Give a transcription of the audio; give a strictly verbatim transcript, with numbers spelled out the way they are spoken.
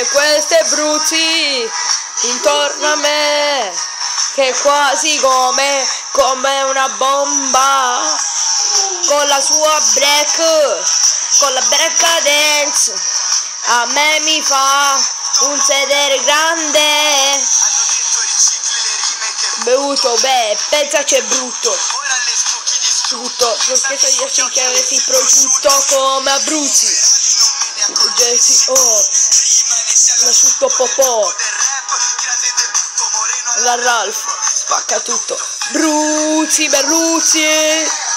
queste bruci intorno a me, che quasi come, come una bomba, con la sua break, con la break dance, a me mi fa un sedere grande, bevuto, beh, pensa c'è brutto, brutto, proschetto di asci che avessi prosciutto come Abruzzi, Jesse, oh, l'asciutto popò, la Ralph, spacca tutto, Bruzzi, Berluzzi.